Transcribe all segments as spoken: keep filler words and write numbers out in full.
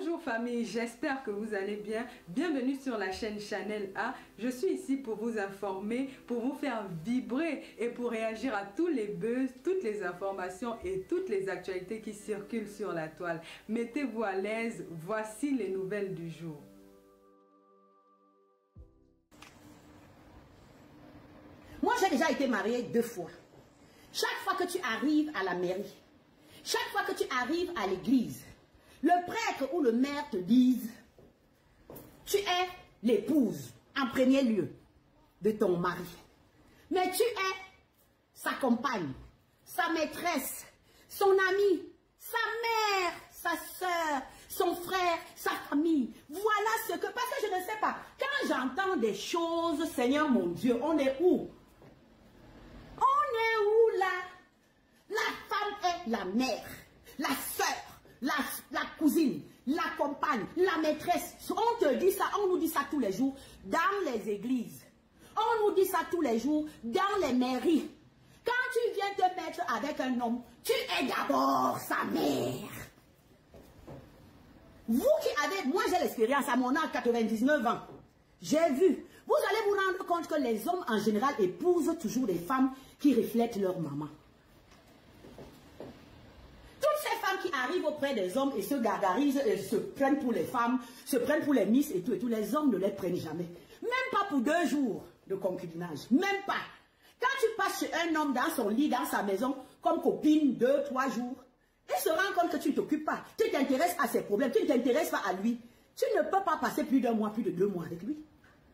Bonjour famille, j'espère que vous allez bien. Bienvenue sur la chaîne Chanel A. Je suis ici pour vous informer, pour vous faire vibrer et pour réagir à tous les buzz, toutes les informations et toutes les actualités qui circulent sur la toile. Mettez-vous à l'aise, voici les nouvelles du jour. Moi, j'ai déjà été mariée deux fois. Chaque fois que tu arrives à la mairie, chaque fois que tu arrives à l'église, le prêtre ou le maire te disent, tu es l'épouse en premier lieu de ton mari. Mais tu es sa compagne, sa maîtresse, son amie, sa mère, sa soeur, son frère, sa famille. Voilà ce que, parce que je ne sais pas, quand j'entends des choses, Seigneur mon Dieu, on est où? On est où là? La femme est la mère, la soeur, la, la cousine, la compagne, la maîtresse. On te dit ça, on nous dit ça tous les jours dans les églises. On nous dit ça tous les jours dans les mairies. Quand tu viens te mettre avec un homme, tu es d'abord sa mère. Vous qui avez, moi j'ai l'expérience à mon âge, quatre-vingt-dix-neuf ans, j'ai vu. Vous allez vous rendre compte que les hommes en général épousent toujours des femmes qui reflètent leur maman. Toutes ces femmes qui arrivent auprès des hommes et se gargarisent et se prennent pour les femmes, se prennent pour les miss et tout et tout, les hommes ne les prennent jamais. Même pas pour deux jours de concubinage, même pas. Quand tu passes chez un homme dans son lit, dans sa maison, comme copine, deux, trois jours, il se rend compte que tu ne t'occupes pas, tu t'intéresses à ses problèmes, tu ne t'intéresses pas à lui. Tu ne peux pas passer plus d'un mois, plus de deux mois avec lui.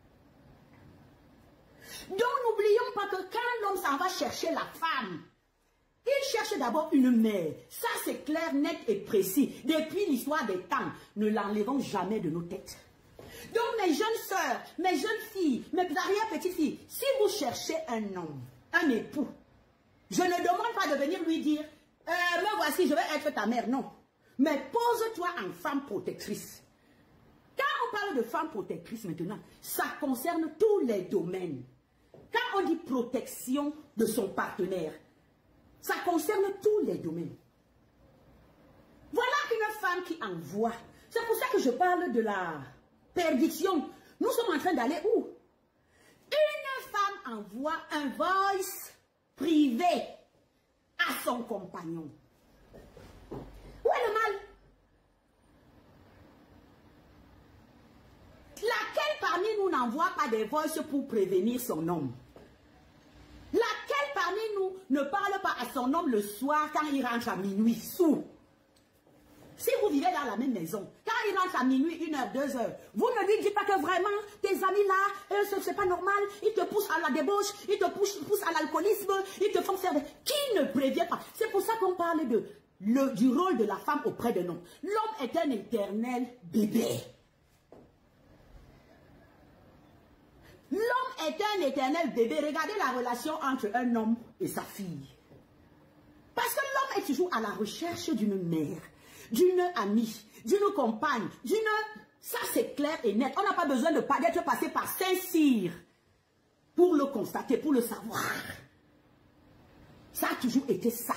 Donc n'oublions pas que quand l'homme s'en va chercher la femme, il cherche d'abord une mère. Ça c'est clair, net et précis. Depuis l'histoire des temps, ne l'enlevons jamais de nos têtes. Donc mes jeunes sœurs, mes jeunes filles, mes arrière-petites-filles, si vous cherchez un homme, un époux, je ne demande pas de venir lui dire, euh, me voici, je vais être ta mère, non. Mais pose-toi en femme protectrice. Quand on parle de femme protectrice maintenant, ça concerne tous les domaines. Quand on dit protection de son partenaire, ça concerne tous les domaines. Voilà une femme qui envoie. C'est pour ça que je parle de la perdition. Nous sommes en train d'aller où? Une femme envoie un voice privé à son compagnon. Où est le mal? Laquelle parmi nous n'envoie pas des voices pour prévenir son homme? Laquelle parmi nous ne parle pas à son homme le soir quand il rentre à minuit sous? Si vous vivez dans la même maison, quand il rentre à minuit, une heure, deux heures, vous ne lui dites pas que vraiment, tes amis là, euh, c'est pas normal, ils te poussent à la débauche, ils te poussent, poussent à l'alcoolisme, ils te font faire des... Qui ne prévient pas? C'est pour ça qu'on parle de, le, du rôle de la femme auprès de l'homme. L'homme est un éternel bébé. L'homme est un éternel bébé. Regardez la relation entre un homme et sa fille. Parce que l'homme est toujours à la recherche d'une mère, d'une amie, d'une compagne, d'une... Ça c'est clair et net. On n'a pas besoin de pas d'être passé par Saint-Cyr pour le constater, pour le savoir. Ça a toujours été ça.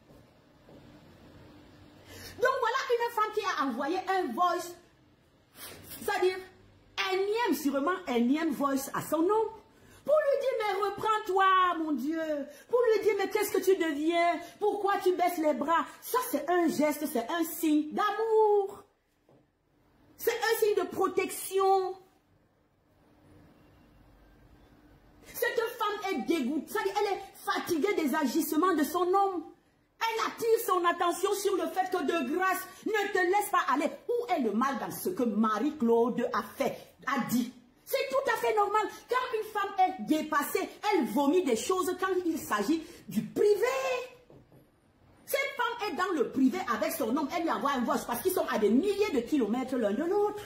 Donc voilà une femme qui a envoyé un voice, c'est-à-dire énième, sûrement énième voice à son homme. Pour lui dire, mais reprends-toi, mon Dieu. Pour lui dire, mais qu'est-ce que tu deviens? Pourquoi tu baisses les bras? Ça, c'est un geste, c'est un signe d'amour. C'est un signe de protection. Cette femme est dégoûtée, elle est fatiguée des agissements de son homme. Elle attire son attention sur le fait que de grâce, ne te laisse pas aller. Où est le mal dans ce que Marie-Claude a fait, a dit? C'est tout à fait normal. Quand une femme est dépassée, elle vomit des choses quand il s'agit du privé. Cette femme est dans le privé avec son homme, elle lui envoie un voice parce qu'ils sont à des milliers de kilomètres l'un de l'autre.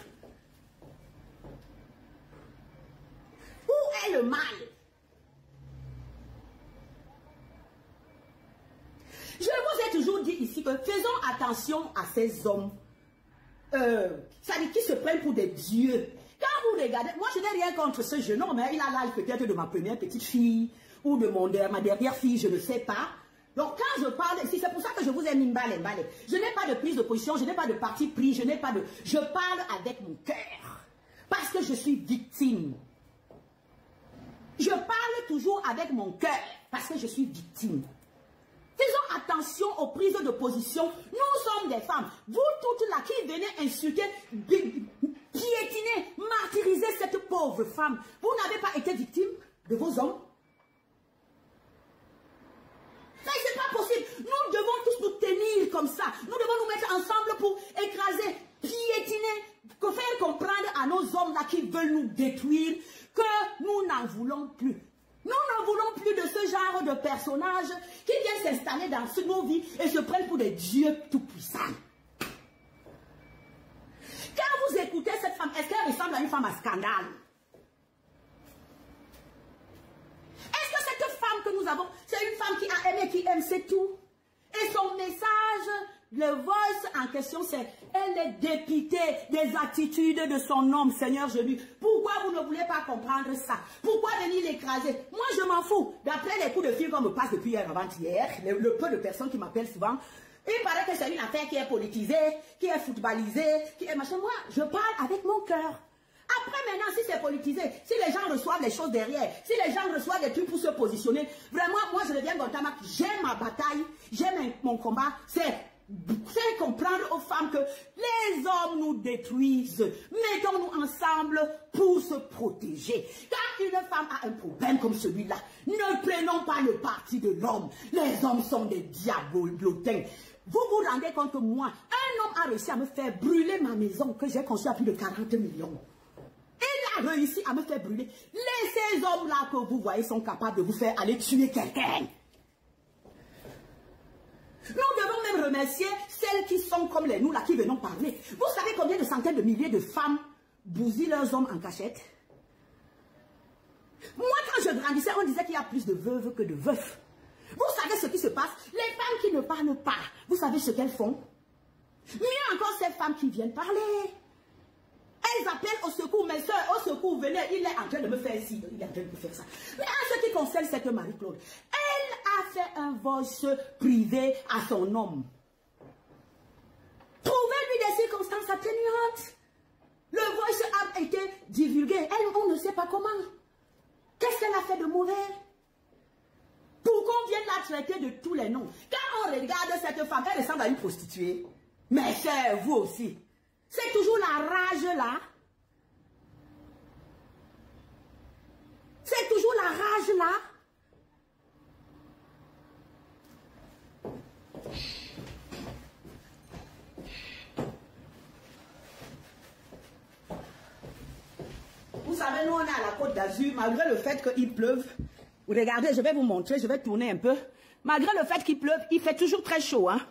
Où est le mal? Je vous ai toujours dit ici que faisons attention à ces hommes euh, qui se prennent pour des dieux. Quand vous regardez, moi je n'ai rien contre ce jeune homme, hein, il a l'âge peut-être de ma première petite fille ou de mon, de ma dernière fille, je ne sais pas. Donc quand je parle ici, c'est pour ça que je vous ai mis mbale, mbale. Je n'ai pas de prise de position, je n'ai pas de parti pris, je n'ai pas de... Je parle avec mon cœur. Parce que je suis victime. Je parle toujours avec mon cœur. Parce que je suis victime. Faisons attention aux prises de position. Nous sommes des femmes. Vous toutes là qui venez insulter, piétiner, martyriser cette pauvre femme. Vous n'avez pas été victime de vos hommes? Mais c'est pas possible. Nous devons tous nous tenir comme ça. Nous devons nous mettre ensemble pour écraser, piétiner, pour faire comprendre à nos hommes là qui veulent nous détruire que nous n'en voulons plus. Nous n'en voulons plus de ce genre de personnages qui viennent s'installer dans nos vies et se prennent pour des dieux tout-puissants. Quand vous écoutez cette femme, est-ce qu'elle ressemble à une femme à scandale? Est-ce que cette femme que nous avons, c'est une femme qui a aimé, qui aime, c'est tout? Et son message, le voice en question, c'est elle est dépitée des attitudes de son homme, Seigneur Jésus. Pourquoi vous ne voulez pas comprendre ça? Pourquoi venir l'écraser? Moi, je m'en fous. D'après les coups de fil qu'on me passe depuis hier avant-hier, le, le peu de personnes qui m'appellent souvent, il paraît que c'est une affaire qui est politisée, qui est footballisée, qui est machin. Moi, je parle avec mon cœur. Après, maintenant, si c'est politisé, si les gens reçoivent les choses derrière, si les gens reçoivent des trucs pour se positionner, vraiment, moi, je deviens Gontama, j'aime ma bataille, j'aime mon combat, c'est faire comprendre aux femmes que les hommes nous détruisent. Mettons-nous ensemble pour se protéger. Quand une femme a un problème comme celui-là, ne prenons pas le parti de l'homme. Les hommes sont des diabolotins. Vous vous rendez compte que moi, un homme a réussi à me faire brûler ma maison que j'ai construite à plus de quarante millions. Il a réussi à me faire brûler. Les ces hommes-là que vous voyez sont capables de vous faire aller tuer quelqu'un. Nous devons même remercier celles qui sont comme les nous là qui venons parler. Vous savez combien de centaines de milliers de femmes bousillent leurs hommes en cachette? Moi, quand je grandissais, on disait qu'il y a plus de veuves que de veufs. Vous savez ce qui se passe? Les femmes qui ne parlent pas, vous savez ce qu'elles font? Mieux encore, ces femmes qui viennent parler. Elles appellent au secours, mes soeurs, au secours, venez, il est en train de me faire ci, il est en train de me faire ça. Mais en ce qui concerne cette Marie-Claude, elle a fait un voice privé à son homme. Trouvez-lui des circonstances atténuantes. Le voice a été divulgué. Elle, on ne sait pas comment. Qu'est-ce qu'elle a fait de mauvais? Pour qu'on vienne la traiter de tous les noms. Quand on regarde cette femme, elle ressemble à une prostituée. Mais c'est vous aussi. C'est toujours la rage là. C'est toujours la rage là. Vous savez, nous on est à la Côte d'Azur, malgré le fait qu'il pleuve. Regardez, je vais vous montrer, je vais tourner un peu. Malgré le fait qu'il pleuve, il fait toujours très chaud, hein.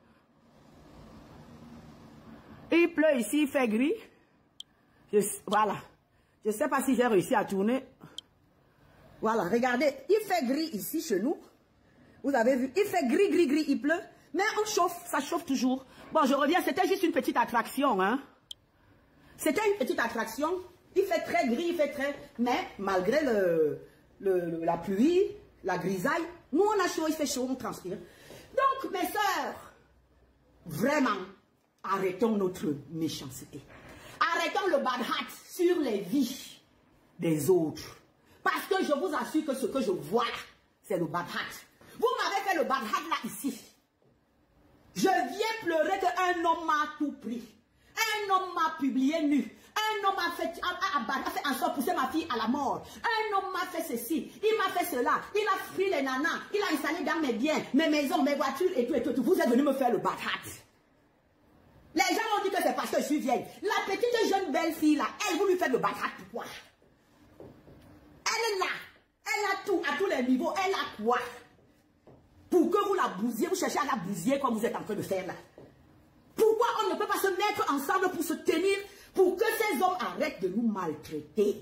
Il pleut ici, il fait gris. Je, voilà. Je ne sais pas si j'ai réussi à tourner. Voilà, regardez. Il fait gris ici chez nous. Vous avez vu, il fait gris, gris, gris, il pleut. Mais on chauffe, ça chauffe toujours. Bon, je reviens, c'était juste une petite attraction, hein. C'était une petite attraction. Il fait très gris, il fait très... Mais malgré le, le, la pluie, la grisaille, nous on a chaud, il fait chaud, on transpire. Donc, mes sœurs, vraiment... Arrêtons notre méchanceté. Arrêtons le bad hat sur les vies des autres. Parce que je vous assure que ce que je vois là, c'est le bad hat. Vous m'avez fait le bad hat là ici. Je viens pleurer qu'un homme m'a tout pris. Un homme m'a publié nu. Un homme a fait, a, a, a fait en sorte de pousser ma fille à la mort. Un homme m'a fait ceci. Il m'a fait cela. Il a pris les nanas. Il a installé dans mes biens, mes maisons, mes voitures et tout et tout. Et tout. Vous êtes venu me faire le bad hat. Les gens ont dit que c'est parce que je suis vieille. La petite jeune belle fille là, elle vous lui fait le bâtard pourquoi? Elle est là. Elle a tout, à tous les niveaux. Elle a quoi? Pour que vous la bousiez, vous cherchez à la bousiller comme vous êtes en train de faire là. Pourquoi on ne peut pas se mettre ensemble pour se tenir, pour que ces hommes arrêtent de nous maltraiter?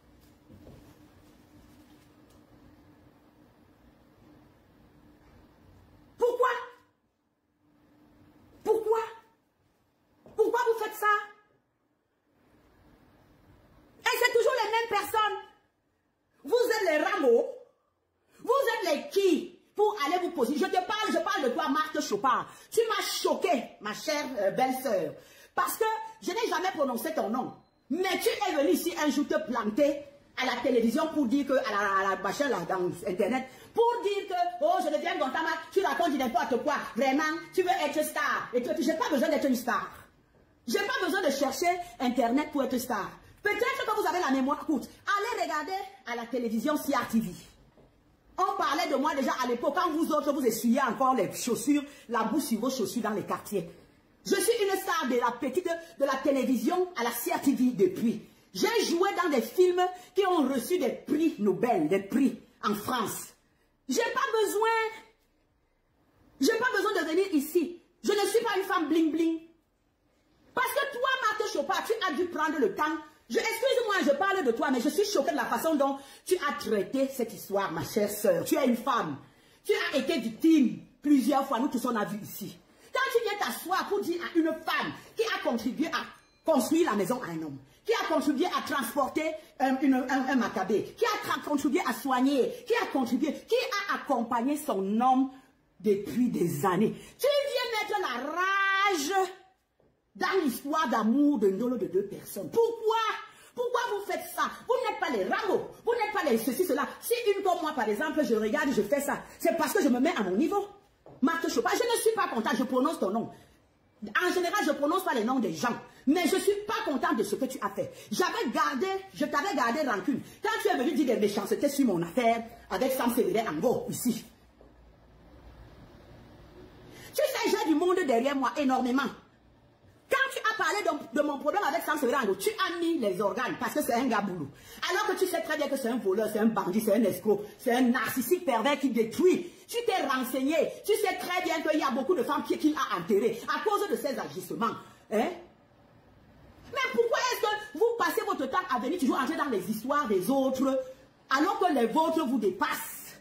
Pourquoi? Pourquoi? Pourquoi vous faites ça? Et c'est toujours les mêmes personnes. Vous êtes les rameaux. Vous êtes les qui pour aller vous poser. Je te parle Chopard, tu m'as choqué, ma chère euh, belle-sœur. Parce que je n'ai jamais prononcé ton nom. Mais tu es venu ici un jour te planter à la télévision pour dire que, à la, à la machin là, dans Internet, pour dire que, oh, je deviens Gontama, tu racontes n'importe quoi. Vraiment, tu veux être star. Et tu n'as pas besoin d'être une star. Je n'ai pas besoin de chercher Internet pour être star. Peut-être que vous avez la mémoire courte. Allez regarder à la télévision C R T V. On parlait de moi déjà à l'époque, quand vous autres, vous essuyez encore les chaussures, la boue sur vos chaussures dans les quartiers. Je suis une star de la petite, de la télévision à la C R T V depuis. J'ai joué dans des films qui ont reçu des prix Nobel, des prix en France. J'ai pas besoin, j'ai pas besoin de venir ici. Je ne suis pas une femme bling bling. Parce que toi, Marthe Chopard, tu as dû prendre le temps. Excuse-moi, je parle de toi, mais je suis choquée de la façon dont tu as traité cette histoire, ma chère sœur. Tu es une femme. Tu as été victime plusieurs fois. Nous tous on a vu ici. Quand tu viens t'asseoir pour dire à une femme qui a contribué à construire la maison à un homme, qui a contribué à transporter un, une, un, un macabé, qui a contribué à soigner, qui a contribué, qui a accompagné son homme depuis des années. Tu viens mettre la rage dans l'histoire d'amour de Ndolo de deux personnes. Pourquoi? Pourquoi vous faites ça? Vous n'êtes pas les Rambo, vous n'êtes pas les ceci, cela. Si une comme moi, par exemple, je regarde, je fais ça, c'est parce que je me mets à mon niveau. Marthe Chopard, je ne suis pas contente, je prononce ton nom. En général, je ne prononce pas les noms des gens. Mais je ne suis pas contente de ce que tu as fait. J'avais gardé, je t'avais gardé rancune. Quand tu es venu dire des méchancetés sur mon affaire avec Sam Sévérin Ango, ici. Tu sais, j'ai du monde derrière moi énormément. Quand tu as parlé de, de mon problème avec Sam Sévérin Ango, tu as mis les organes parce que c'est un gars boulot. Alors que tu sais très bien que c'est un voleur, c'est un bandit, c'est un escroc, c'est un narcissique pervers qui détruit. Tu t'es renseigné, tu sais très bien qu'il y a beaucoup de femmes qui, qui a enterré à cause de ces agissements. Hein? Mais pourquoi est-ce que vous passez votre temps à venir toujours entrer dans les histoires des autres alors que les vôtres vous dépassent?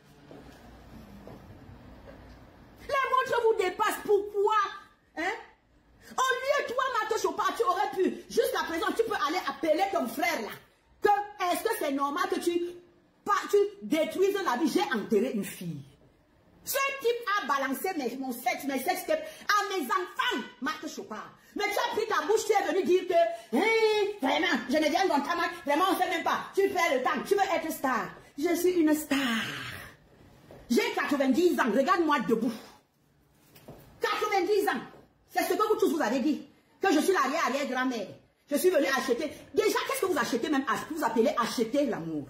Les vôtres vous dépassent, pourquoi? Hein? Au lieu, toi, Marthe Chopard, tu aurais pu, jusqu'à présent, tu peux aller appeler ton frère là. Que est-ce que c'est normal que tu, pas, tu détruises la vie? J'ai enterré une fille. Ce type a balancé mes, mon sexe, mes sextapes à mes enfants, Marthe Chopard. Mais tu as pris ta bouche, tu es venu dire que, hey, vraiment, je ne viens dans ta main, vraiment, on ne sait même pas. Tu fais le temps, tu veux être star. Je suis une star. J'ai quatre-vingt-dix ans, regarde-moi debout. quatre-vingt-dix ans. C'est ce que vous tous vous avez dit. Que je suis l'arrière-arrière-grand-mère. Je suis venue acheter. Déjà, qu'est-ce que vous achetez même? Vous appelez acheter l'amour.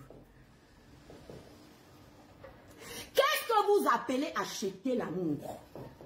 Qu'est-ce que vous appelez acheter l'amour?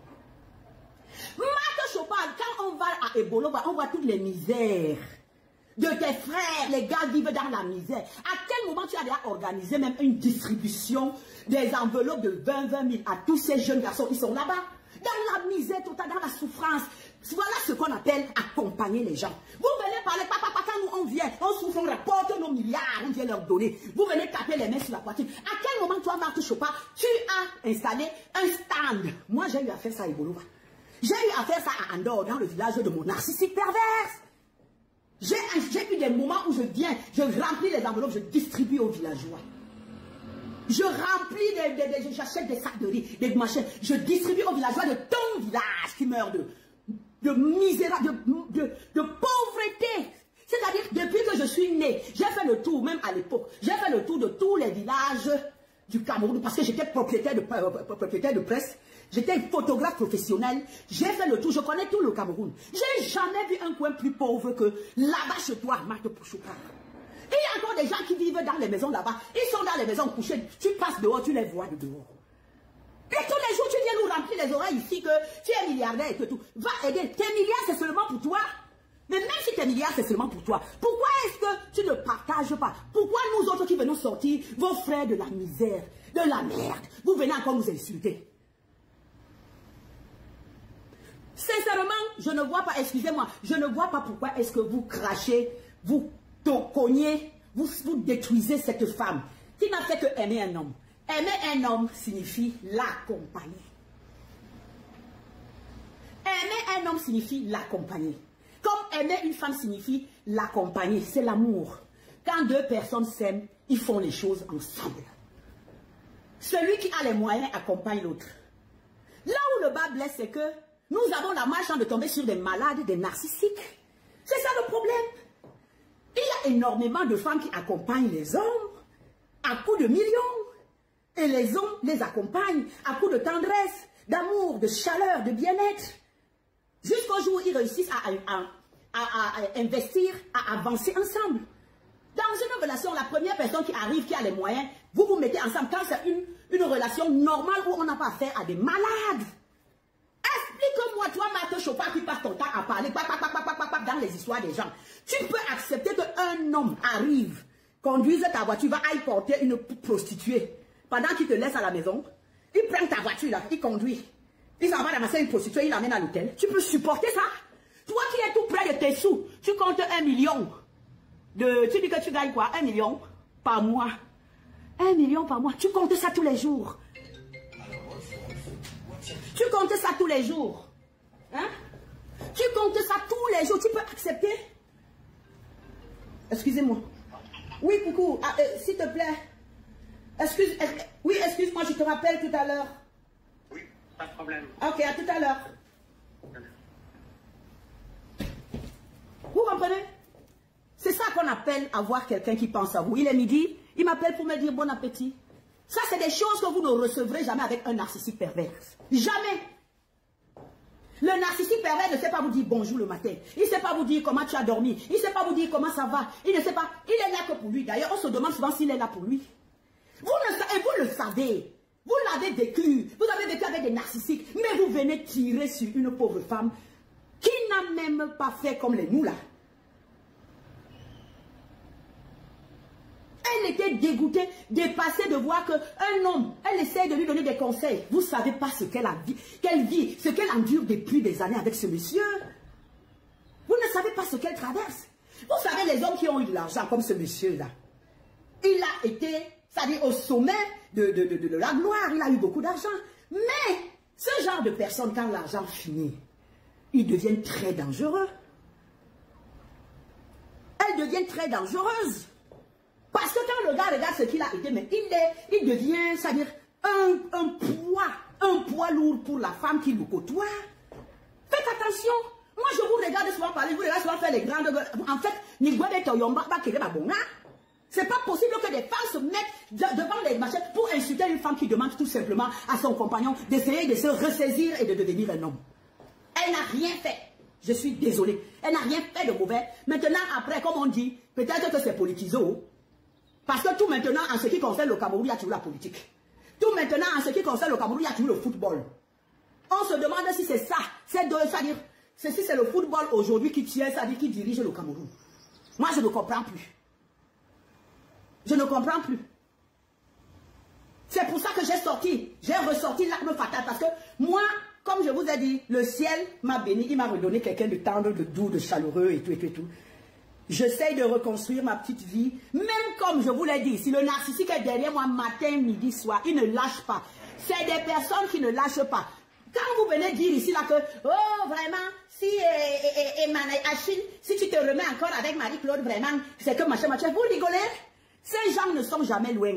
Marthe Chopard, quand on va à Ebolo, on voit toutes les misères de tes frères. Les gars vivent dans la misère. À quel moment tu as déjà organisé même une distribution des enveloppes de vingt, vingt mille à tous ces jeunes garçons? Ils sont là-bas. Dans la misère totale, dans la souffrance. Voilà ce qu'on appelle accompagner les gens. Vous venez parler, papa, papa, quand nous on vient, on souffre, on rapporte nos milliards, on vient leur donner. Vous venez taper les mains sur la poitrine. À quel moment, toi, Marthe Chopard, tu as installé un stand? Moi, j'ai eu à faire ça à Ebolo. J'ai eu à faire ça à Andorre, dans le village de mon narcissique perverse. J'ai eu des moments où je viens, je remplis les enveloppes, je distribue aux villageois. Je remplis, des, des, des, j'achète des sacs de riz, des machins. Je distribue aux villageois de ton village qui meurt de, de misère, de, de, de pauvreté. C'est-à-dire, depuis que je suis née, j'ai fait le tour, même à l'époque, j'ai fait le tour de tous les villages du Cameroun, parce que j'étais propriétaire de, euh, propriétaire de presse, j'étais photographe professionnel, j'ai fait le tour, je connais tout le Cameroun. J'ai jamais vu un coin plus pauvre que là-bas chez toi, Marthe Chopard. Il y a encore des gens qui vivent dans les maisons là-bas. Ils sont dans les maisons couchées. Tu passes dehors, tu les vois de dehors. Et tous les jours, tu viens nous remplir les oreilles ici que tu es milliardaire et que tout. Va aider. Tes milliards, c'est seulement pour toi. Mais même si tes milliards, c'est seulement pour toi, pourquoi est-ce que tu ne partages pas? Pourquoi nous autres qui venons sortir, vos frères de la misère, de la merde, vous venez encore nous insulter? Sincèrement, je ne vois pas, excusez-moi, je ne vois pas pourquoi est-ce que vous crachez, vous cognez, vous, vous détruisez cette femme qui n'a fait que aimer un homme. Aimer un homme signifie l'accompagner. Aimer un homme signifie l'accompagner. Comme aimer une femme signifie l'accompagner. C'est l'amour. Quand deux personnes s'aiment, ils font les choses ensemble. Celui qui a les moyens accompagne l'autre. Là où le bas blesse, c'est que nous avons la malchance de tomber sur des malades, des narcissiques. C'est ça le problème. Il y a énormément de femmes qui accompagnent les hommes à coups de millions. Et les hommes les accompagnent à coups de tendresse, d'amour, de chaleur, de bien-être. Jusqu'au jour où ils réussissent à, à, à, à investir, à avancer ensemble. Dans une relation, la première personne qui arrive, qui a les moyens, vous vous mettez ensemble. Quand c'est une, une relation normale où on n'a pas affaire à des malades. Explique-moi, toi, Marthe Chopard, qui passe ton temps à parler pap, pap, pap, pap, pap, dans les histoires des gens. Tu peux accepter qu'un homme arrive, conduise ta voiture, va aille porter une prostituée. Pendant qu'il te laisse à la maison, il prend ta voiture là, il conduit. Il s'en va ramasser une prostituée, il l'amène à l'hôtel. Tu peux supporter ça? Toi qui es tout près de tes sous, tu comptes un million. De, tu dis que tu gagnes quoi? Un million par mois. Un million par mois. Tu comptes ça tous les jours. Tu comptes ça tous les jours. Hein? Tu comptes ça tous les jours. Tu peux accepter? Excusez-moi. Oui, coucou. Ah, euh, s'il te plaît. Excuse, euh, oui, excuse-moi, je te rappelle tout à l'heure. Oui, pas de problème. Ok, à tout à l'heure. Vous comprenez? C'est ça qu'on appelle avoir quelqu'un qui pense à vous. Il est midi, il m'appelle pour me dire bon appétit. Ça, c'est des choses que vous ne recevrez jamais avec un narcissique pervers. Jamais. Le narcissique pervers ne sait pas vous dire bonjour le matin. Il ne sait pas vous dire comment tu as dormi. Il ne sait pas vous dire comment ça va. Il ne sait pas. Il est là que pour lui. D'ailleurs, on se demande souvent s'il est là pour lui. Vous le, et vous le savez. Vous l'avez vécu. Vous avez vécu avec des narcissiques. Mais vous venez tirer sur une pauvre femme qui n'a même pas fait comme les nous là. Elle était dégoûtée, dépassée de voir qu'un homme, elle essaie de lui donner des conseils. Vous ne savez pas ce qu'elle a vit, qu'elle vit, ce qu'elle endure depuis des années avec ce monsieur. Vous ne savez pas ce qu'elle traverse. Vous savez, les hommes qui ont eu de l'argent, comme ce monsieur-là, il a été, c'est-à-dire au sommet de, de, de, de la gloire, il a eu beaucoup d'argent. Mais ce genre de personnes, quand l'argent finit, ils deviennent très dangereux. Elles deviennent très dangereuses. Parce que quand le gars regarde ce qu'il a été, mais il, est, il devient, c'est-à-dire un, un poids, un poids lourd pour la femme qui vous côtoie. Faites attention. Moi, je vous regarde souvent parler, je vous regarde souvent faire les grandes... En fait, c'est pas possible que des femmes se mettent devant les machines pour insulter une femme qui demande tout simplement à son compagnon d'essayer de se ressaisir et de devenir un homme. Elle n'a rien fait. Je suis désolée. Elle n'a rien fait de mauvais. Maintenant, après, comme on dit, peut-être que c'est politisé. Parce que tout maintenant, en ce qui concerne le Cameroun, il y a toujours la politique. Tout maintenant, en ce qui concerne le Cameroun, il y a toujours le football. On se demande si c'est ça. C'est de, c'est-à-dire, si c'est le football aujourd'hui qui tient, c'est-à-dire qui dirige le Cameroun. Moi, je ne comprends plus. Je ne comprends plus. C'est pour ça que j'ai sorti, j'ai ressorti l'arme fatale. Parce que moi, comme je vous ai dit, le ciel m'a béni, il m'a redonné quelqu'un de tendre, de doux, de chaleureux et tout, et tout, et tout. J'essaye de reconstruire ma petite vie, même comme je vous l'ai dit, si le narcissique est derrière moi matin, midi, soir, il ne lâche pas. C'est des personnes qui ne lâchent pas. Quand vous venez dire ici là que, oh vraiment, si et, et, et, Achille, si tu te remets encore avec Marie-Claude, vraiment, c'est que machin, machin, vous rigolez? Ces gens ne sont jamais loin.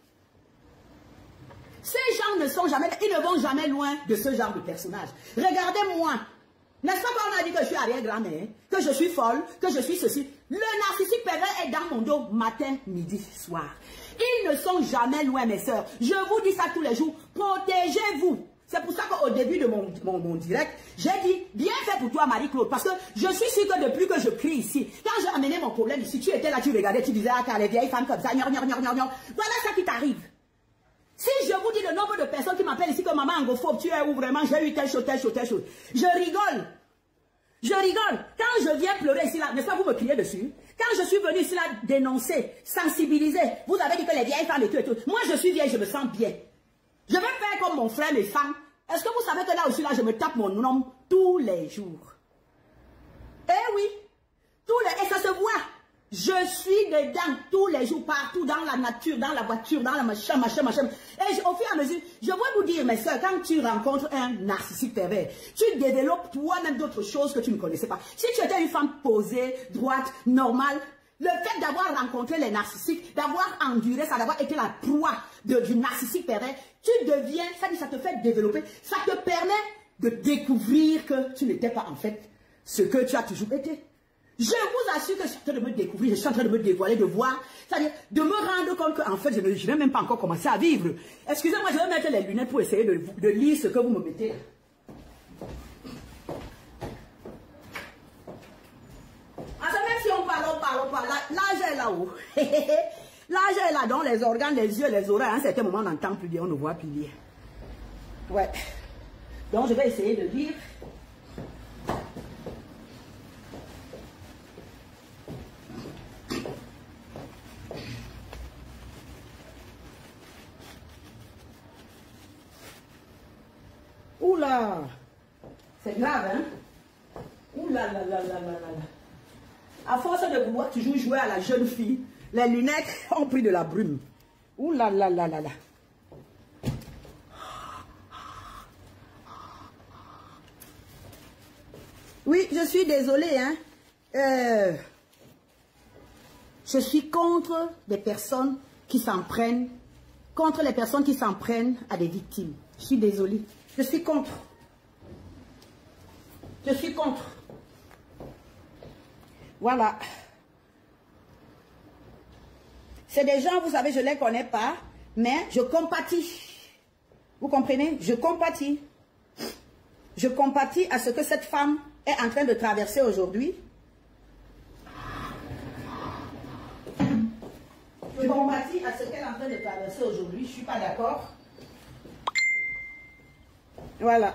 Ces gens ne sont jamais, ils ne vont jamais loin de ce genre de personnage. Regardez-moi. N'est-ce pas qu'on a dit que je suis arrière-grand-mère, que je suis folle, que je suis ceci? Le narcissique pervers est dans mon dos matin, midi, soir. Ils ne sont jamais loin, mes sœurs. Je vous dis ça tous les jours. Protégez-vous. C'est pour ça qu'au début de mon, mon, mon direct, j'ai dit, bien fait pour toi, Marie-Claude, parce que je suis sûre que depuis que je crie ici, quand j'ai amené mon problème ici, tu étais là, tu regardais, tu disais, ah, t'as les vieilles femmes comme ça, gnon, gnon, gnon, gnon, gnon. Voilà ça qui t'arrive. Si je vous dis le nombre de personnes qui m'appellent ici que maman angophobe, tu es où vraiment j'ai eu telle chose, telle chose, telle chose. Je rigole. Je rigole. Quand je viens pleurer ici, là, n'est-ce pas, vous me criez dessus. Quand je suis venue ici, là, dénoncer, sensibiliser, vous avez dit que les vieilles femmes et tout et tout. Moi, je suis vieille, je me sens bien. Je vais faire comme mon frère, mes femmes. Est-ce que vous savez que là aussi, là, je me tape mon nom tous les jours? Eh oui. Tous les... Et ça se voit. Je suis dedans tous les jours, partout, dans la nature, dans la voiture, dans la machin, machin, machin. Et je, au fur et à mesure, je vais vous dire, mes soeurs, quand tu rencontres un narcissique pervers, tu développes toi-même d'autres choses que tu ne connaissais pas. Si tu étais une femme posée, droite, normale, Le fait d'avoir rencontré les narcissiques, d'avoir enduré ça, d'avoir été la proie de, du narcissique pervers, tu deviens, ça dit, ça te fait développer, ça te permet de découvrir que tu n'étais pas en fait ce que tu as toujours été. Je vous assure que je suis en train de me découvrir, je suis en train de me dévoiler, de voir, c'est-à-dire de me rendre compte qu'en fait, je n'ai même pas encore commencé à vivre. Excusez-moi, je vais mettre les lunettes pour essayer de, de lire ce que vous me mettez là. Même si on parle, on parle, on parle, l'âge est là-haut. L'âge est là, dans les organes, les yeux, les oreilles, à un certain moment, on n'entend plus bien, on ne voit plus bien. Ouais. Donc, je vais essayer de lire. Oula! C'est grave, hein? Oula là là là là là là. À force de vouloir toujours jouer à la jeune fille, les lunettes ont pris de la brume. Ouh là là là là là. Oui, je suis désolée, hein. Euh, je suis contre des personnes qui s'en prennent, contre les personnes qui s'en prennent à des victimes. Je suis désolée. Je suis contre. Je suis contre. Voilà. C'est des gens, vous savez, je ne les connais pas, mais je compatis. Vous comprenez? Je compatis. Je compatis à ce que cette femme est en train de traverser aujourd'hui. Je compatis à ce qu'elle est en train de traverser aujourd'hui. Je ne suis pas d'accord. Voilà.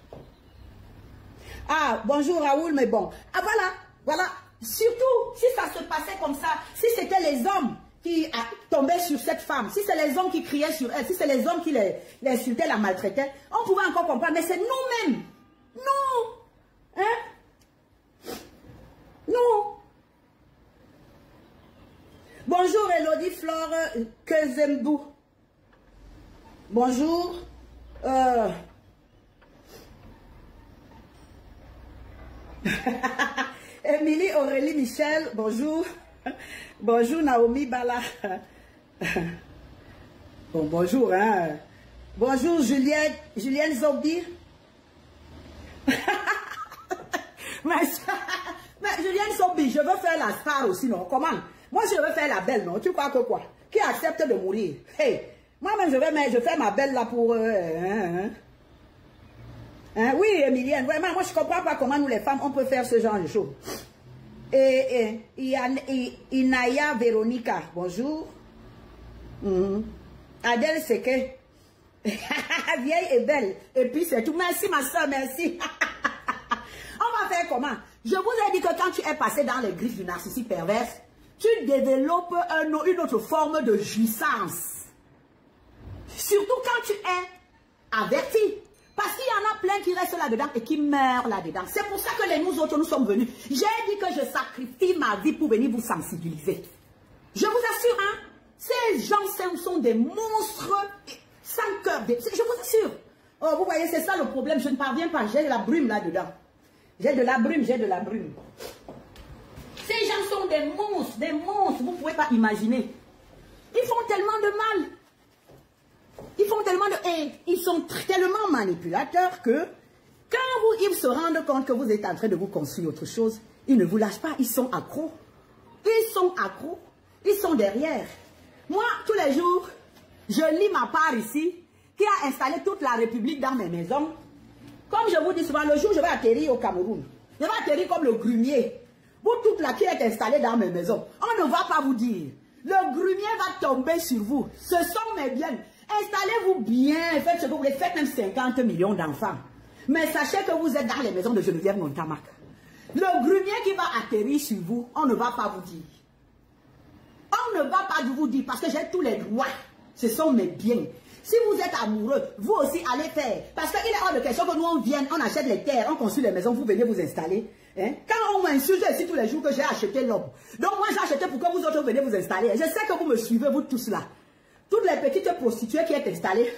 Ah, bonjour Raoul, mais bon. Ah, voilà, voilà. Surtout, si ça se passait comme ça, si c'était les hommes qui tombaient sur cette femme, si c'est les hommes qui criaient sur elle, si c'est les hommes qui l'insultaient, la maltraitaient, on pouvait encore comprendre, mais c'est nous-mêmes. Non. Hein? Non. Bonjour Elodie Flore Kezembou. Bonjour. Euh... Émilie Aurélie Michel, bonjour. Bonjour Naomi Bala. Bon, bonjour, hein. Bonjour Juliette, Julienne Zombie. mais, mais Julienne Zombie, je veux faire la star aussi, non? Comment? Moi, je veux faire la belle, non? Tu crois que quoi? Qui accepte de mourir? Hey, moi-même, je vais mais je fais ma belle là pour... Euh, hein, hein. Hein, oui, Emilienne, vraiment, moi je ne comprends pas comment nous les femmes, on peut faire ce genre de choses. Et, et, et Inaya Véronica, bonjour. Mm-hmm. Adèle Seke, vieille et belle. Et puis c'est tout. Merci ma soeur, merci. On va faire comment? Je vous ai dit que quand tu es passé dans les griffes du narcissique perverse, tu développes un, une autre forme de jouissance. Surtout quand tu es averti. Parce qu'il y en a plein qui restent là-dedans et qui meurent là-dedans. C'est pour ça que les nous autres, nous sommes venus. J'ai dit que je sacrifie ma vie pour venir vous sensibiliser. Je vous assure, hein, ces gens sont des monstres sans cœur. Je vous assure. Oh, vous voyez, c'est ça le problème. Je ne parviens pas. J'ai de la brume là-dedans. J'ai de la brume, j'ai de la brume. Ces gens sont des monstres, des monstres. Vous ne pouvez pas imaginer. Ils font tellement de mal. Ils font tellement de haine, ils sont tellement manipulateurs que quand vous, ils se rendent compte que vous êtes en train de vous construire autre chose, ils ne vous lâchent pas, ils sont accros. Ils sont accros, ils sont derrière. Moi, tous les jours, je lis ma part ici, qui a installé toute la République dans mes maisons. Comme je vous dis souvent, le jour où je vais atterrir au Cameroun, je vais atterrir comme le grumier. Vous toute là qui êtes installée dans mes maisons, on ne va pas vous dire. Le grumier va tomber sur vous. Ce sont mes biens. Installez-vous bien, faites ce que vous voulez, faites même cinquante millions d'enfants. Mais sachez que vous êtes dans les maisons de Geneviève Montamac. Le grumier qui va atterrir sur vous, on ne va pas vous dire. On ne va pas vous dire parce que j'ai tous les droits. Ce sont mes biens. Si vous êtes amoureux, vous aussi allez faire. Parce qu'il est hors de question que nous on vienne, on achète les terres, on construit les maisons, vous venez vous installer. Hein? Quand on m'insulte ici tous les jours que j'ai acheté l'homme. Donc moi j'ai acheté pour que vous autres venez vous installer. Je sais que vous me suivez, vous tous là. Toutes les petites prostituées qui sont installées.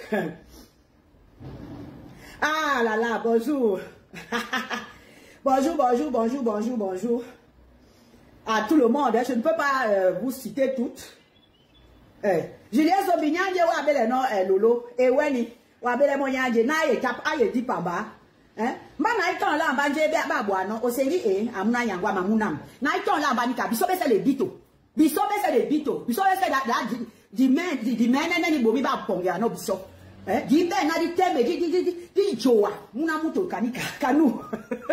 Ah là là, bonjour. Bonjour, bonjour, bonjour, bonjour, bonjour. à tout le monde. Hein. Je ne peux pas euh, vous citer toutes. Eh. Julien Zobignan, je vais appeler le nom Lolo. Et Wenny, je vais appeler mon yanje. Na ye cap, aye di pamba. Hein? Ma na iton la mba je be ba boa no. O sengi e, amuna yangwa mamunam. Na iton la mba ni ka. Bisobe se le bito. Bisobe se le bito. Bisobe se da da di men di di men ne ni bobi ba pongia no biso. Eh? Di be na di teme di di di di joa. Muna muto kanika kanu.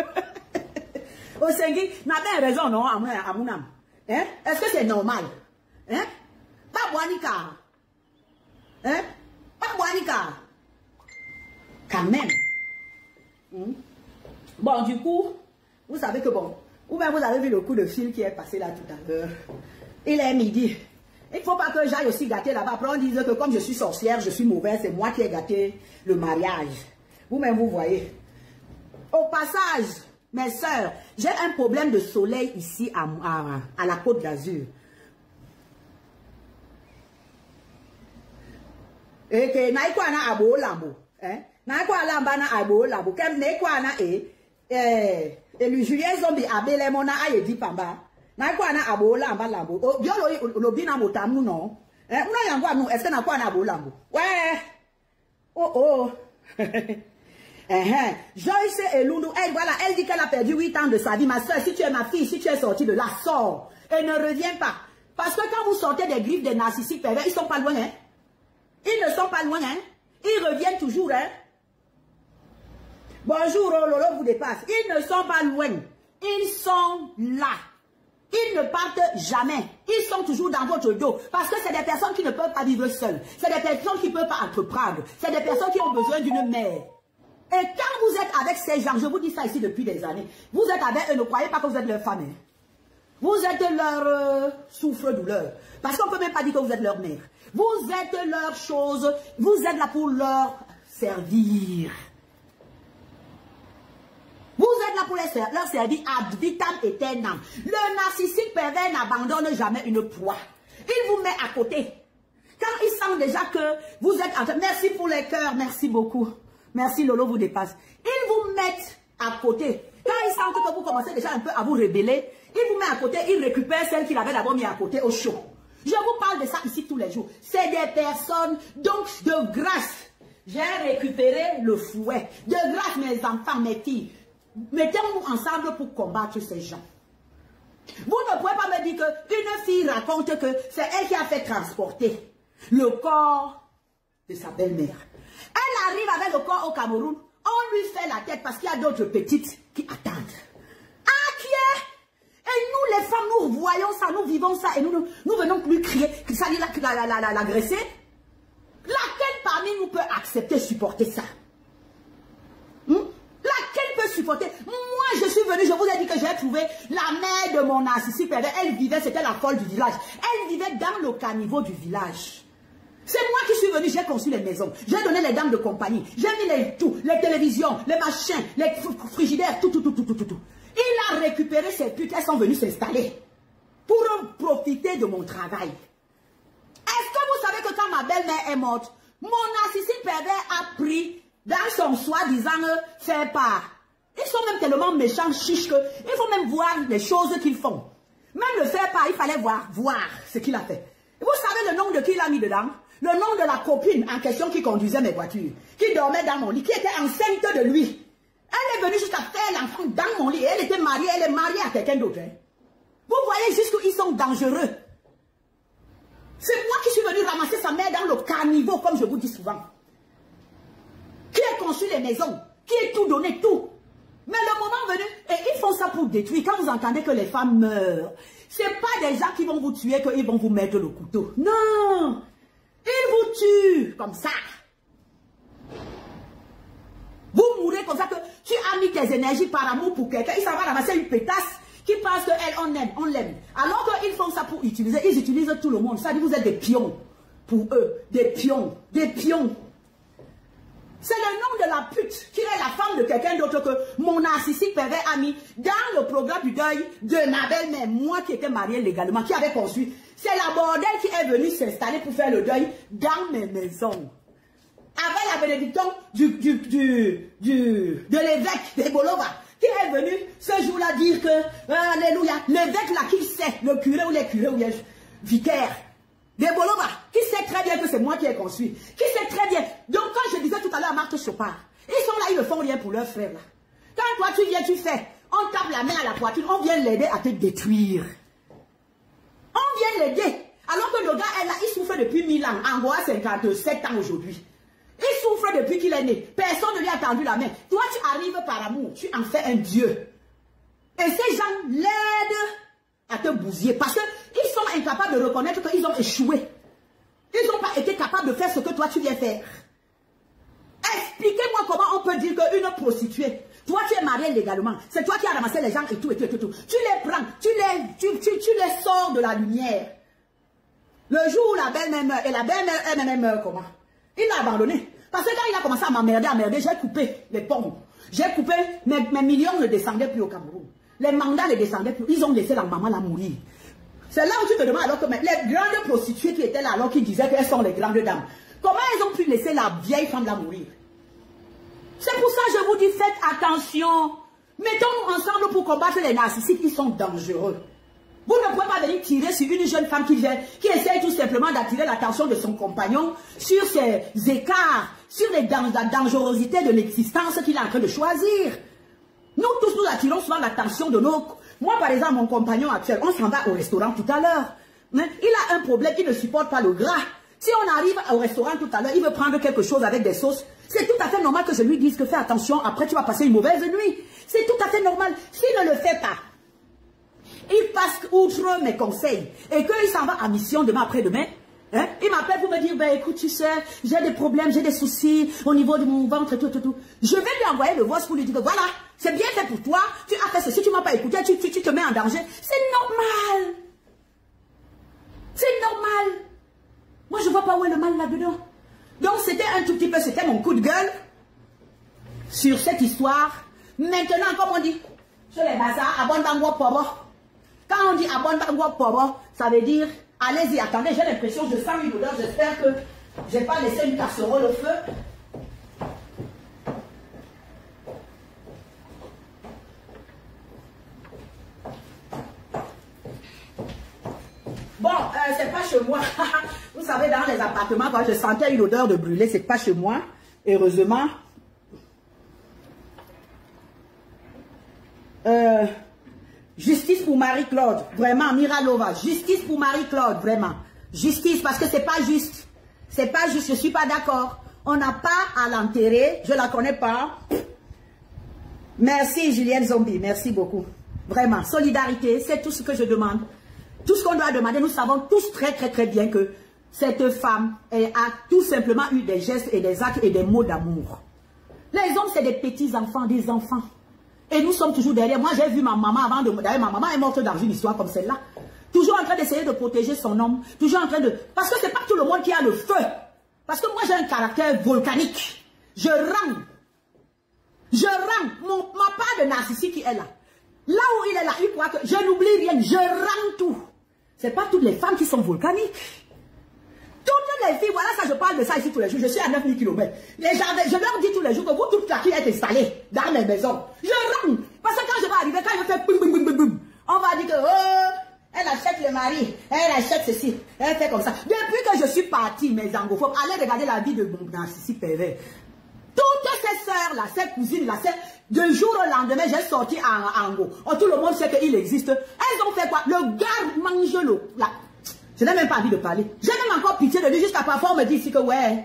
O sengi na ben raison non amuna amunam. Hein? Est-ce que c'est normal? Hein? Pas boanika. Hein? Pas boanika. Quand même. Hmm? Bon, du coup, vous savez que bon, ou bien vous avez vu le coup de fil qui est passé là tout à l'heure. Il est midi. Il ne faut pas que j'aille aussi gâter là-bas. Après, on dise que comme je suis sorcière, je suis mauvaise, c'est moi qui ai gâté le mariage. Vous-même, vous voyez. Au passage, mes soeurs, j'ai un problème de soleil ici à, à, à la Côte d'Azur. Et que naïkwa na abo lambo, hein? Naïkwa lamba na abo lambo. Kem naïkwa na e, eh, et le Julien Zombie abele mona aye di pamba. Naïkwa na abo lamba lambo. Oh, bien lo lo bina motamu non? Hein? Una yangwa nous, est-ce que na kwa na abo lambo? Ouais. Oh oh. Joyce et Loulou, elle, voilà, elle dit qu'elle a perdu huit ans de sa vie. Ma soeur, si tu es ma fille, si tu es sortie de là, sors et ne reviens pas. Parce que quand vous sortez des griffes des narcissiques pervers, ils sont pas loin, hein? Ils ne sont pas loin, hein? Ils reviennent toujours, hein? Bonjour, oh, Lolo vous dépasse. Ils ne sont pas loin. Ils sont là. Ils ne partent jamais. Ils sont toujours dans votre dos. Parce que c'est des personnes qui ne peuvent pas vivre seules. C'est des personnes qui ne peuvent pas entreprendre. C'est des personnes qui ont besoin d'une mère. Et quand vous êtes avec ces gens, je vous dis ça ici depuis des années, vous êtes avec eux, ne croyez pas que vous êtes leur femme. Hein? Vous êtes leur euh, souffre-douleur. Parce qu'on ne peut même pas dire que vous êtes leur mère. Vous êtes leur chose. Vous êtes là pour leur servir. Vous êtes là pour les ser leur servir ad vitam aeternam. Le narcissique pervers n'abandonne jamais une proie. Il vous met à côté. Quand il sent déjà que vous êtes en train... Merci pour les cœurs, merci beaucoup. Merci, Lolo vous dépasse. Ils vous mettent à côté. Quand ils sentent que vous commencez déjà un peu à vous rebeller, ils vous mettent à côté, ils récupèrent celle qu'il avait d'abord mis à côté au chaud. Je vous parle de ça ici tous les jours. C'est des personnes, donc de grâce. J'ai récupéré le fouet. De grâce, mes enfants, mes filles. Mettons-nous ensemble pour combattre ces gens. Vous ne pouvez pas me dire qu'une fille raconte que c'est elle qui a fait transporter le corps de sa belle-mère. Elle arrive avec le corps au Cameroun, on lui fait la tête parce qu'il y a d'autres petites qui attendent. Ah, qui est? Et nous, les femmes, nous voyons ça, nous vivons ça, et nous, nous, nous venons lui crier, ça dit l'agresser. La, la, la, la, laquelle parmi nous peut accepter, supporter ça? Hmm? Laquelle peut supporter? Moi, je suis venue, je vous ai dit que j'ai trouvé la mère de mon narcissique. Elle vivait, c'était la folle du village. Elle vivait dans le caniveau du village. C'est moi qui suis venue, j'ai conçu les maisons. J'ai donné les dames de compagnie. J'ai mis les tout, les télévisions, les machins, les frigidaires, tout, tout, tout, tout, tout, tout. Il a récupéré ces putes, elles sont venues s'installer pour profiter de mon travail. Est-ce que vous savez que quand ma belle-mère est morte, mon narcissique pervers a pris dans son soi-disant faire part. Ils sont même tellement méchants, chiches, qu'il faut même voir les choses qu'ils font. Même le faire part, il fallait voir, voir ce qu'il a fait. Vous savez le nom de qui il a mis dedans? Le nom de la copine en question qui conduisait mes voitures, qui dormait dans mon lit, qui était enceinte de lui. Elle est venue jusqu'à faire l'enfant dans mon lit. Elle était mariée, elle est mariée à quelqu'un d'autre. Hein. Vous voyez jusqu'où ils sont dangereux. C'est moi qui suis venue ramasser sa mère dans le caniveau, comme je vous dis souvent. Qui a conçu les maisons, qui a tout donné, tout. Mais le moment venu, et ils font ça pour détruire. Quand vous entendez que les femmes meurent, ce n'est pas des gens qui vont vous tuer, qu'ils vont vous mettre le couteau. Non! Ils vous tuent comme ça. Vous mourrez comme ça que tu as mis tes énergies par amour pour quelqu'un. Il s'en va ramasser une pétasse qui pense qu'elle, on aime, on l'aime. Alors qu'ils font ça pour utiliser. Ils utilisent tout le monde. Ça dit, vous êtes des pions pour eux. Des pions. Des pions. C'est le nom de la pute qui est la femme de quelqu'un d'autre que mon narcissique pervers a mis dans le programme du deuil de ma belle-mère, moi qui étais mariée légalement, qui avait conçu. C'est la bordelle qui est venue s'installer pour faire le deuil dans mes maisons. Avec la bénédiction du, du, du, du, de l'évêque de Bolova, qui est venu ce jour-là dire que, euh, alléluia, l'évêque là, qui sait, le curé ou les curés ou les vicaires, des Bolova, qui sait très bien que c'est moi qui ai construit, qui sait très bien. Donc quand je disais tout à l'heure à Marthe Chopard, ils sont là, ils ne font rien pour leurs frères là. Quand toi tu viens, tu fais, on tape la main à la poitrine, on vient l'aider à te détruire. On vient l'aider. Alors que le gars est là, il souffre depuis mille ans, en gros cinquante-sept ans aujourd'hui. Il souffre depuis qu'il est né. Personne ne lui a tendu la main. Toi, tu arrives par amour, tu en fais un Dieu. Et ces gens l'aident à te bousiller parce qu'ils sont incapables de reconnaître qu'ils ont échoué. Ils n'ont pas été capables de faire ce que toi tu viens faire. Expliquez-moi comment on peut dire qu'une prostituée, toi tu es marié légalement, c'est toi qui as ramassé les gens et tout et tout et tout. tout. Tu les prends, tu les, tu, tu, tu les sors de la lumière. Le jour où la belle-mère meurt, et la belle-mère elle-même meurt comment? Il l'a abandonné. Parce que quand il a commencé à m'emmerder, à m'emmerder, j'ai coupé les ponts. J'ai coupé, mes, mes millions ne descendaient plus au Cameroun. Les mandats ne descendaient plus. Ils ont laissé la maman la mourir. C'est là où tu te demandes alors que mais, les grandes prostituées qui étaient là, alors qu'ils disaient qu'elles sont les grandes dames, comment elles ont pu laisser la vieille femme la mourir? C'est pour ça que je vous dis, faites attention. Mettons-nous ensemble pour combattre les narcissiques, ils sont dangereux. Vous ne pouvez pas venir tirer sur une jeune femme qui vient, qui essaye tout simplement d'attirer l'attention de son compagnon sur ses écarts, sur les dan la dangerosité de l'existence qu'il est en train de choisir. Nous tous, nous attirons souvent l'attention de nos... Moi, par exemple, mon compagnon actuel, on s'en va au restaurant tout à l'heure. Il a un problème, il ne supporte pas le gras. Si on arrive au restaurant tout à l'heure, il veut prendre quelque chose avec des sauces. C'est tout à fait normal que je lui dise que fais attention, après tu vas passer une mauvaise nuit. C'est tout à fait normal. S'il ne le fait pas, il passe outre mes conseils et qu'il s'en va à mission demain après-demain. Hein? Il m'appelle pour me dire, ben écoute, tu sais, j'ai des problèmes, j'ai des soucis au niveau de mon ventre et tout, tout, tout. Je vais lui envoyer le voice pour lui dire que voilà, c'est bien fait pour toi, tu as fait ceci, tu ne m'as pas écouté, tu, tu, tu te mets en danger. C'est normal. C'est normal. Moi, je ne vois pas où est le mal là-dedans. Donc, c'était un tout petit peu, c'était mon coup de gueule sur cette histoire. Maintenant, comme on dit, sur les bazars, abonne bango pobo. Quand on dit abonne bango pobo, ça veut dire, allez-y, attendez, j'ai l'impression, je sens une odeur, j'espère que je n'ai pas laissé une casserole au feu. Bon, euh, c'est pas chez moi. Vous savez, dans les appartements, quand je sentais une odeur de brûlé, c'est pas chez moi. Heureusement. Euh, justice pour Marie-Claude. Vraiment, Miralova. Justice pour Marie-Claude, vraiment. Justice, parce que c'est pas juste. C'est pas juste, je suis pas d'accord. On n'a pas à l'enterrer. Je la connais pas. Merci, Julienne Zombie. Merci beaucoup. Vraiment, solidarité, c'est tout ce que je demande. Tout ce qu'on doit demander, nous savons tous très très très bien que cette femme elle a tout simplement eu des gestes et des actes et des mots d'amour. Les hommes, c'est des petits enfants, des enfants. Et nous sommes toujours derrière. Moi, j'ai vu ma maman avant de... D'ailleurs, ma maman est morte dans une histoire comme celle-là. Toujours en train d'essayer de protéger son homme. Toujours en train de... Parce que c'est pas tout le monde qui a le feu. Parce que moi, j'ai un caractère volcanique. Je rame. Je rame. Mon, ma part de narcissique qui est là. Là où il est là, il croit que je n'oublie rien. Je rame tout. C'est pas toutes les femmes qui sont volcaniques. Toutes les filles, voilà ça, je parle de ça ici tous les jours. Je suis à neuf mille kilomètres. Les jardins, je leur dis tous les jours que vous, toute la qui est installée dans mes maisons. Je rame. Parce que quand je vais arriver, quand je fais boum, boum, boum, boum, boum, on va dire que, oh, elle achète le mari, elle achète ceci, elle fait comme ça. Depuis que je suis partie, mes angophobes, allez regarder la vie de mon narcissique pervers. Toutes ces sœurs-là, ces cousines-là, de jour au lendemain, j'ai sorti en Ango. Oh, tout le monde sait qu'il existe. Elles ont fait quoi? Le gars mange l'eau. Je n'ai même pas envie de parler. J'ai même encore pitié de lui jusqu'à parfois on me dit ici que ouais.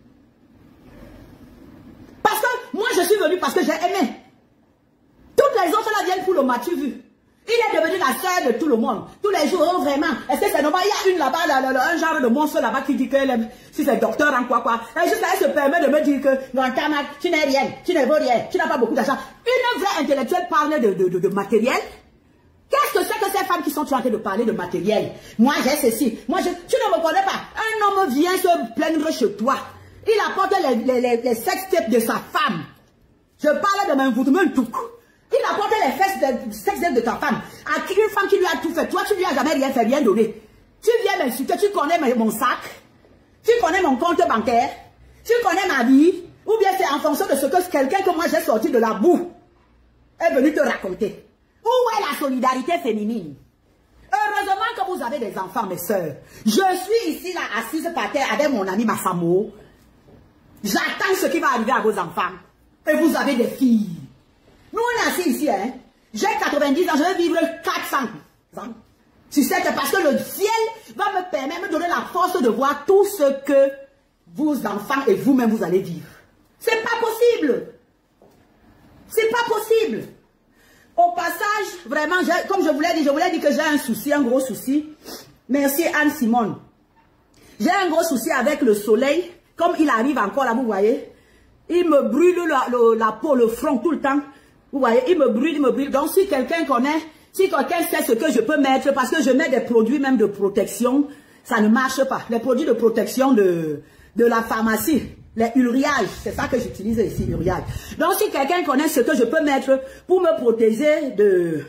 Parce que moi je suis venue parce que j'ai aimé. Toutes les autres là viennent pour le matu vu. Il est devenu la sœur de tout le monde. Tous les jours, oh, vraiment. Est-ce que c'est normal? Il y a une là-bas, là, là, là, un genre de monstre là-bas qui dit que si c'est docteur en quoi quoi. Et juste là, elle se permet de me dire que non, tu n'es rien, tu ne vaux rien, tu n'as pas beaucoup d'argent. Une vraie intellectuelle parle de, de, de, de matériel. Qu'est-ce que c'est que ces femmes qui sont en train de parler de matériel? Moi, j'ai ceci. Moi, je, tu ne me connais pas. Un homme vient se plaindre chez toi. Il apporte les, les, les, les sextapes de sa femme. Je parle de mon voutement tout. Il apporte les fesses de sextapes de ta femme. À une femme qui lui a tout fait. Toi, tu lui as jamais rien fait, rien donné. Tu viens m'insulter. Tu connais mon sac. Tu connais mon compte bancaire. Tu connais ma vie. Ou bien c'est en fonction de ce que quelqu'un que moi j'ai sorti de la boue. est venue te raconter. Où est la solidarité féminine? Heureusement que vous avez des enfants, mes soeurs. Je suis ici, là, assise par terre avec mon ami Massamo. J'attends ce qui va arriver à vos enfants. Et vous avez des filles. Nous, on est assis ici, hein. J'ai quatre-vingt-dix ans, je vais vivre quatre cents ans. Tu sais que parce que le ciel va me permettre, me donner la force de voir tout ce que vos enfants et vous-même vous allez vivre. C'est pas possible. C'est pas possible. Au passage, vraiment, comme je vous l'ai dit, je vous l'ai dit que j'ai un souci, un gros souci. Merci Anne-Simone. J'ai un gros souci avec le soleil. Comme il arrive encore là, vous voyez. Il me brûle la, la, la peau, le front tout le temps. Vous voyez, il me brûle, il me brûle. Donc si quelqu'un connaît, si quelqu'un sait ce que je peux mettre, parce que je mets des produits même de protection, ça ne marche pas. Les produits de protection de, de la pharmacie. Les uriages, c'est ça que j'utilise ici, uriage. Donc, si quelqu'un connaît ce que je peux mettre pour me protéger de...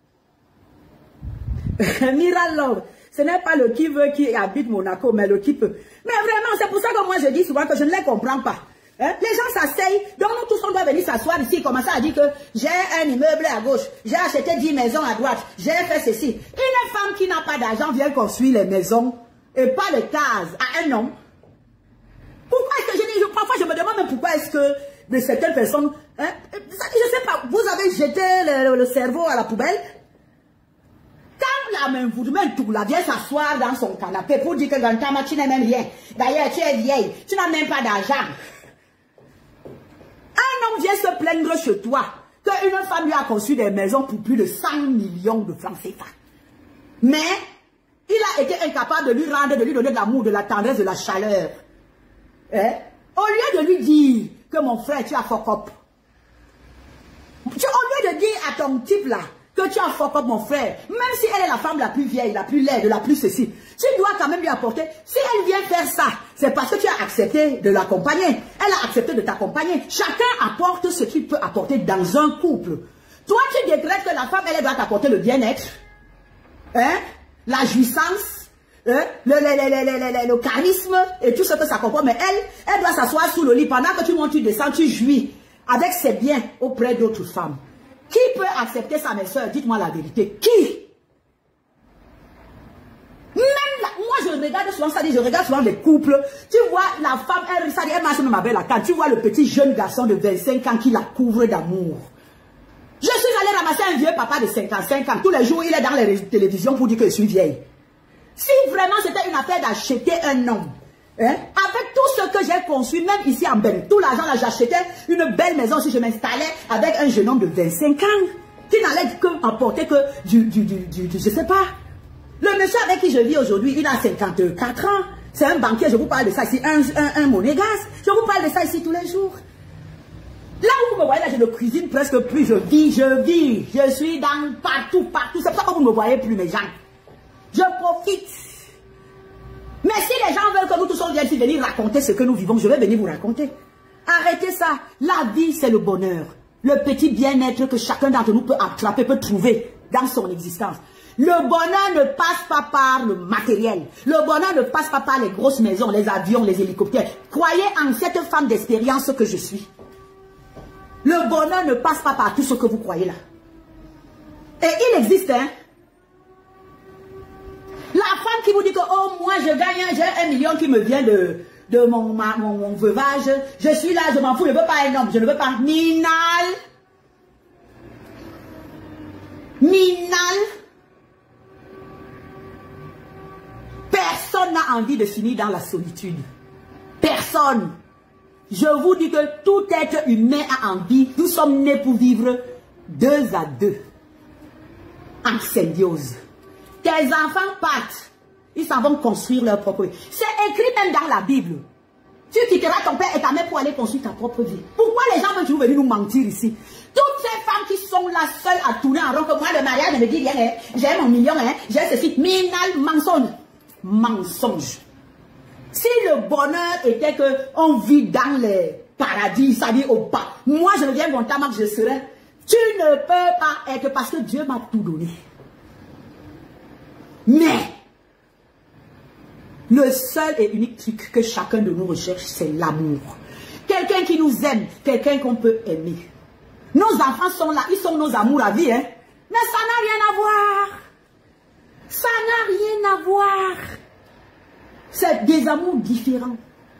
Mira Love, ce n'est pas le qui veut qui habite Monaco, mais le qui peut. Mais vraiment, c'est pour ça que moi je dis souvent que je ne les comprends pas. Hein? Les gens s'asseyent, donc nous tous on doit venir s'asseoir ici, commencer à dire que j'ai un immeuble à gauche, j'ai acheté dix maisons à droite, j'ai fait ceci. Une femme qui n'a pas d'argent vient construire les maisons et pas les cases à un homme. Pourquoi est-ce que je dis, parfois je me demande même pourquoi est-ce que de certaines personnes, hein, je ne sais pas, vous avez jeté le, le cerveau à la poubelle. Quand la main vous met tout, là, vient s'asseoir dans son canapé pour dire que Gantama, tu n'as même rien. D'ailleurs, tu es vieille, tu n'as même pas d'argent. Un homme vient se plaindre chez toi qu'une femme lui a conçu des maisons pour plus de cent millions de francs C F A. Mais il a été incapable de lui rendre, de lui donner de l'amour, de la tendresse, de la chaleur. Hein? Au lieu de lui dire que mon frère, tu as fuck up. Au lieu de dire à ton type là que tu as fuck up mon frère, même si elle est la femme la plus vieille, la plus laide, la plus ceci, tu dois quand même lui apporter. Si elle vient faire ça, c'est parce que tu as accepté de l'accompagner. Elle a accepté de t'accompagner. Chacun apporte ce qu'il peut apporter dans un couple. Toi, tu décrètes que la femme, elle doit t'apporter le bien-être, hein? La jouissance. Hein? Le, le, le, le, le, le charisme et tout ce que ça comprend, mais elle, elle doit s'asseoir sous le lit pendant que tu montes, tu descends, tu jouis avec ses biens auprès d'autres femmes. Qui peut accepter ça, mes soeurs? Dites-moi la vérité. Qui? Même là, moi je regarde souvent ça, je regarde souvent les couples. Tu vois la femme, elle, ça dit, elle marche même avec la canne. Tu vois le petit jeune garçon de vingt-cinq ans qui la couvre d'amour. Je suis allée ramasser un vieux papa de cinquante-cinq ans. Tous les jours, il est dans les télévisions pour dire que je suis vieille. Si vraiment c'était une affaire d'acheter un homme, hein, avec tout ce que j'ai conçu, même ici en Belgique, tout l'argent là, j'achetais une belle maison si je m'installais avec un jeune homme de vingt-cinq ans, qui n'allait que apporter que du, du, du, du, du, je sais pas. Le monsieur avec qui je vis aujourd'hui, il a cinquante-quatre ans, c'est un banquier, je vous parle de ça ici, un, un, un monégasque, je vous parle de ça ici tous les jours. Là où vous me voyez, là, je ne cuisine presque plus, je vis, je vis, je suis dans partout, partout, c'est pour ça que vous ne me voyez plus, mes gens. Je profite. Mais si les gens veulent que nous tous on vienne venir raconter ce que nous vivons, je vais venir vous raconter. Arrêtez ça. La vie, c'est le bonheur. Le petit bien-être que chacun d'entre nous peut attraper, peut trouver dans son existence. Le bonheur ne passe pas par le matériel. Le bonheur ne passe pas par les grosses maisons, les avions, les hélicoptères. Croyez en cette femme d'expérience que je suis. Le bonheur ne passe pas par tout ce que vous croyez là. Et il existe, hein. La femme qui vous dit que, oh, moi, je gagne, j'ai un million qui me vient de, de mon, ma, mon, mon veuvage. Je suis là, je m'en fous, je ne veux pas un homme, je ne veux pas. Minal. Minal. Personne n'a envie de finir dans la solitude. Personne. Je vous dis que tout être humain a envie. Nous sommes nés pour vivre deux à deux. En symbiose. Tes enfants partent, ils s'en vont construire leur propre vie. C'est écrit même dans la Bible. Tu quitteras ton père et ta mère pour aller construire ta propre vie. Pourquoi les gens veulent toujours venir nous mentir ici? Toutes ces femmes qui sont là seules à tourner en rond, que moi le mariage ne me dit rien, hein. J'ai mon million, hein. J'ai ceci, minal mensonge. Mensonge. Si le bonheur était qu'on vit dans les paradis, ça dit au bas, moi je ne viens mon tabac, je serai. Tu ne peux pas être parce que Dieu m'a tout donné. Mais, le seul et unique truc que chacun de nous recherche, c'est l'amour. Quelqu'un qui nous aime, quelqu'un qu'on peut aimer. Nos enfants sont là, ils sont nos amours à vie, hein. Mais ça n'a rien à voir. Ça n'a rien à voir. C'est des amours différents.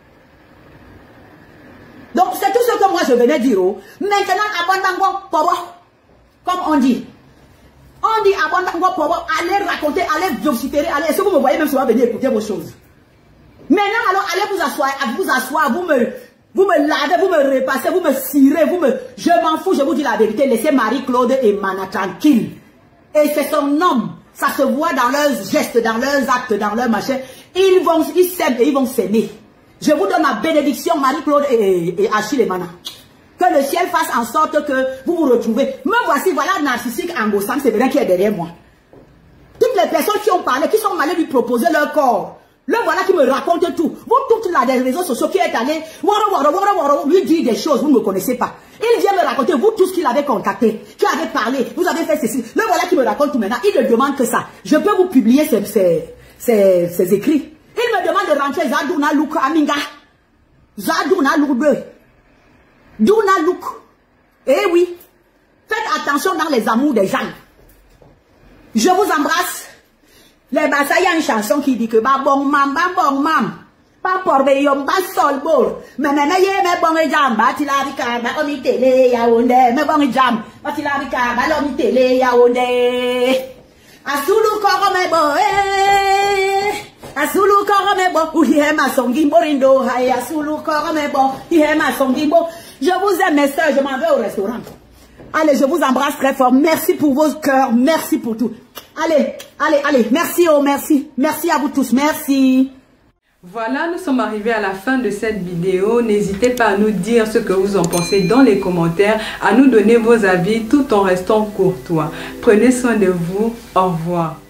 Donc, c'est tout ce que moi je venais dire. Oh. Maintenant, abandonne pobo, comme on dit. On dit abandonne pobo, allez raconter, allez vociférer, allez. Est-ce que vous me voyez même souvent venir écouter vos choses? Maintenant, alors, allez vous asseoir, vous asseoir, vous me, vous me lavez, vous me repassez, vous me cirez, vous me... Je m'en fous, je vous dis la vérité. Laissez Marie-Claude et Mana tranquille. Et c'est son homme. Ça se voit dans leurs gestes, dans leurs actes, dans leurs machins. Ils vont, ils s'aiment et ils vont s'aimer. Je vous donne ma bénédiction, Marie-Claude et, et, et Achille et Mana. Que le ciel fasse en sorte que vous vous retrouvez. Me voici, voilà narcissique Angossam, c'est vrai qui est derrière moi. Toutes les personnes qui ont parlé, qui sont allées lui proposer leur corps. Le voilà qui me raconte tout. Vous toutes là, des réseaux sociaux qui est allé, lui dit des choses, vous ne me connaissez pas. Il vient me raconter, vous tous qui l'avez contacté, qui avez parlé, vous avez fait ceci. Le voilà qui me raconte tout maintenant. Il ne demande que ça. Je peux vous publier ces, ces, ces, ces écrits. Il me demande de rentrer Zadouna Louk Aminga. Zadouna Louk. Douna Louk. Eh oui. Faites attention dans les amours des gens. Je vous embrasse. Les Bassa, il y a une chanson qui dit que ba bon mam, ba bon mam. Pas pour me yom ba sol bol. Mais mais mais mais bon jam ba ti la bika ba omi tele Yaoundé. Mais bon jam ba ti la bika ba omi tele Yaoundé. Asulu koro me bo eh. Asulu koro me bo. Uhi ma songi borindo hai asulu koro me bo. Uhi ma songi bo. Je vous aime mes soeurs, je m'en vais au restaurant. Allez, je vous embrasse très fort. Merci pour vos cœurs, merci pour tout. Allez, allez, allez, merci, oh, merci. Merci à vous tous, merci. Voilà, nous sommes arrivés à la fin de cette vidéo. N'hésitez pas à nous dire ce que vous en pensez dans les commentaires, à nous donner vos avis tout en restant courtois. Prenez soin de vous. Au revoir.